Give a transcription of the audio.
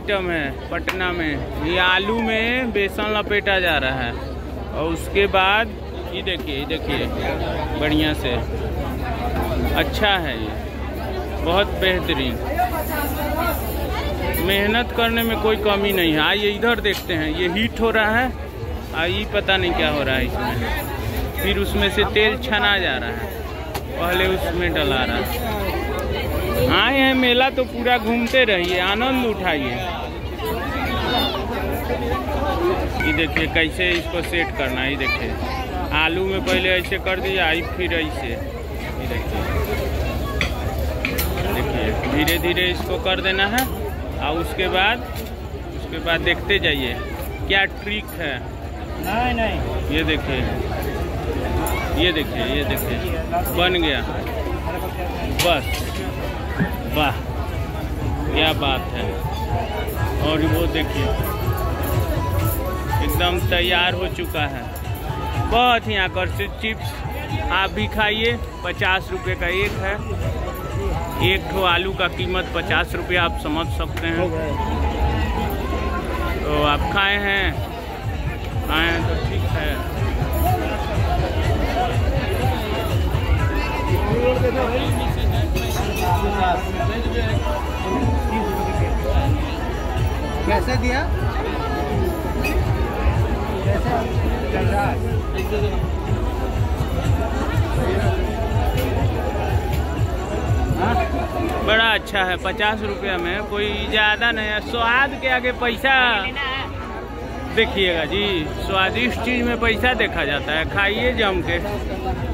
Item है पटना में। ये आलू में बेसन लपेटा जा रहा है और उसके बाद ये देखिए बढ़िया से अच्छा है। ये बहुत बेहतरीन, मेहनत करने में कोई कमी नहीं है। आइए इधर देखते हैं। ये हीट हो रहा है, आइए पता नहीं क्या हो रहा है इसमें। फिर उसमें से तेल छना जा रहा है, पहले उसमें डला रहा है। आए हैं मेला तो पूरा घूमते रहिए, आनंद उठाइए। ये देखिए कैसे इसको सेट करना है। ये देखिए आलू में पहले ऐसे कर दिया, आई फिर ऐसे। ये देखिए धीरे धीरे इसको कर देना है और उसके बाद देखते जाइए क्या ट्रिक है। नहीं ये देखिए बन गया। बस वाह क्या बात है। और वो देखिए एकदम तैयार हो चुका है। बहुत ही आकर्षित चिप्स आप भी खाइए। 50 रुपये का एक है। एक ठो आलू का कीमत 50 रुपये, आप समझ सकते हैं। तो आप खाए हैं तो ठीक है। कैसे दिया? बड़ा अच्छा है। 50 रुपया में कोई ज़्यादा नहीं है। स्वाद के आगे पैसा देखिएगा जी। स्वादिष्ट चीज़ में पैसा देखा जाता है। खाइए जम के।